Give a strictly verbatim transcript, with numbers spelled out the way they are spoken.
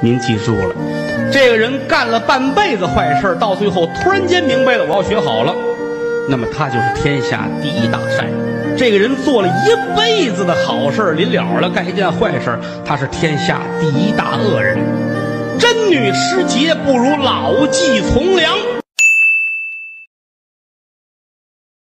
您记住了，这个人干了半辈子坏事，到最后突然间明白了，我要学好了，那么他就是天下第一大善人。这个人做了一辈子的好事，临了了干一件坏事，他是天下第一大恶人。真女失节不如老骥从良。